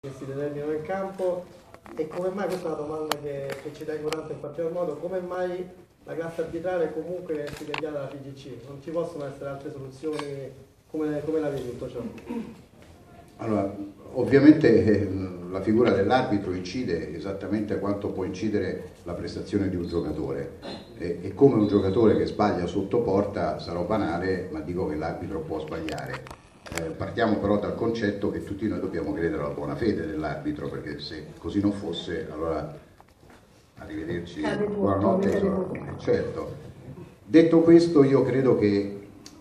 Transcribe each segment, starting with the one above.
che si determinano in campo, e come mai, questa è una domanda che ci tengo tanto in particolar modo, come mai la classe arbitrale comunque viene stipendiata dalla FIGC? Non ci possono essere altre soluzioni? Come la vedi tutto ciò? Allora, ovviamente la figura dell'arbitro incide esattamente quanto può incidere la prestazione di un giocatore, e come un giocatore che sbaglia sotto porta sarò banale, ma dico che l'arbitro può sbagliare. Partiamo però dal concetto che tutti noi dobbiamo credere alla buona fede dell'arbitro, perché se così non fosse, allora arrivederci, buonanotte. Certo. Detto questo, io credo che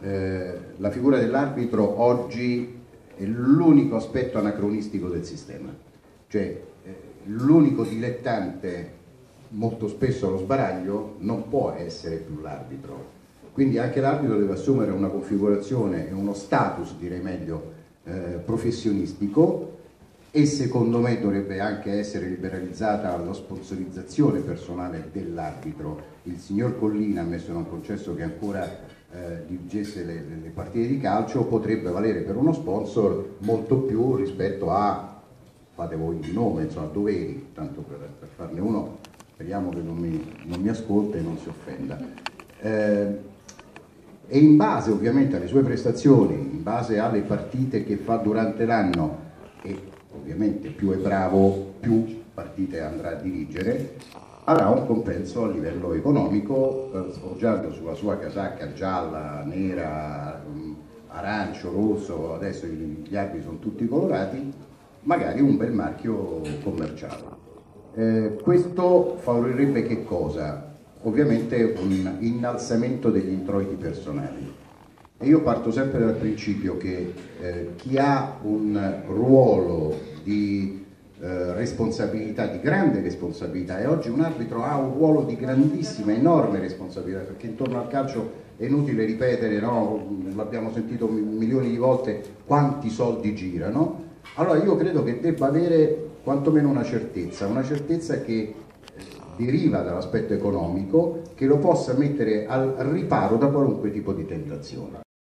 la figura dell'arbitro oggi è l'unico aspetto anacronistico del sistema, cioè l'unico dilettante molto spesso allo sbaraglio non può essere più l'arbitro. Quindi anche l'arbitro deve assumere una configurazione e uno status, direi meglio, professionistico, e secondo me dovrebbe anche essere liberalizzata la sponsorizzazione personale dell'arbitro. Il signor Collina, ammesso e non concesso che ancora dirigesse le partite di calcio, potrebbe valere per uno sponsor molto più rispetto a, fate voi il nome, insomma, Doveri, tanto per farne uno, speriamo che non mi ascolta e non si offenda. E in base ovviamente alle sue prestazioni, in base alle partite che fa durante l'anno, e ovviamente più è bravo più partite andrà a dirigere, avrà un compenso a livello economico, sfoggiando sulla sua casacca gialla, nera, arancio, rosso, adesso gli arbitri sono tutti colorati, magari un bel marchio commerciale. Questo favorirebbe che cosa? Ovviamente un innalzamento degli introiti personali, e io parto sempre dal principio che chi ha un ruolo di responsabilità, di grande responsabilità, e oggi un arbitro ha un ruolo di grandissima, enorme responsabilità, perché intorno al calcio è inutile ripetere, no? L'abbiamo sentito milioni di volte, quanti soldi girano. Allora io credo che debba avere quantomeno una certezza che deriva dall'aspetto economico, che lo possa mettere al riparo da qualunque tipo di tentazione.